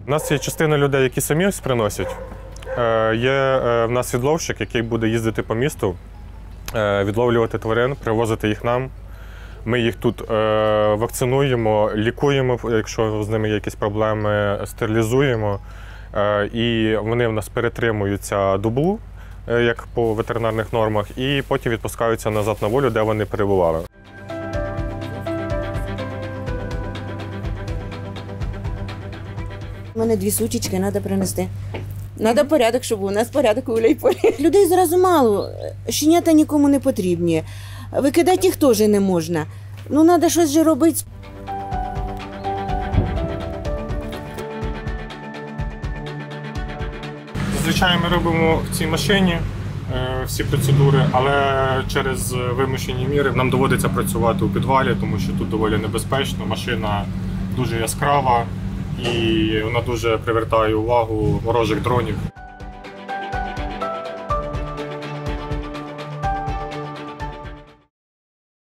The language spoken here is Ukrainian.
У нас є частина людей, які самі ось приносять. Є в нас відловщик, який буде їздити по місту, відловлювати тварин, привозити їх нам. Ми їх тут вакцинуємо, лікуємо, якщо з ними є якісь проблеми, стерилізуємо. І вони в нас перетримуються добу, як по ветеринарних нормах, і потім відпускаються назад на волю, де вони перебували. У мене 2 сучечки, треба принести. Треба порядок, щоб у нас порядок у Гуляйполі. Людей зразу мало, щенята нікому не потрібні. Викидати їх теж не можна. Ну, треба щось же робити. Зазвичай ми робимо в цій машині всі процедури, але через вимушені міри нам доводиться працювати у підвалі, тому що тут доволі небезпечно, машина дуже яскрава і вона дуже привертає увагу ворожих дронів.